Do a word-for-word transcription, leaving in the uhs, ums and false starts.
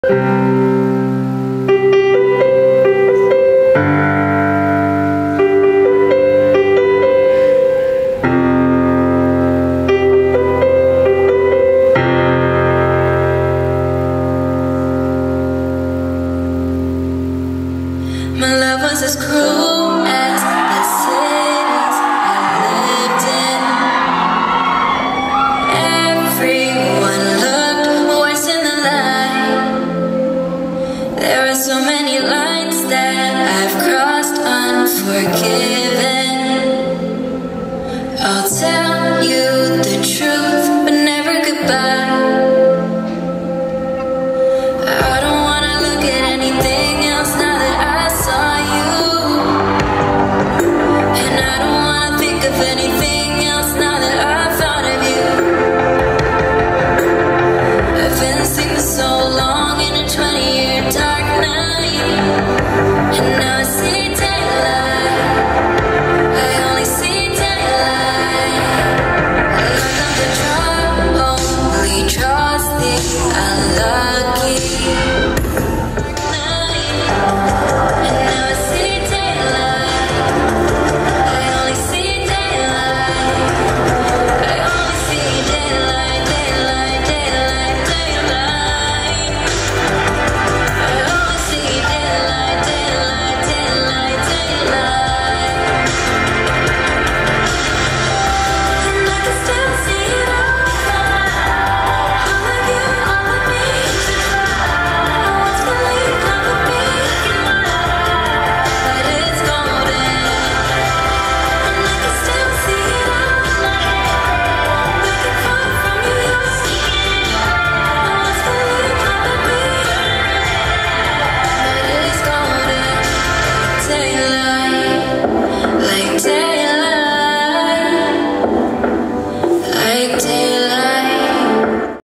My love was as cruel as the cities I lived in. Everyone looked worse in the light. There are so many lines that I've crossed unforgiven. I'll tell you the truth.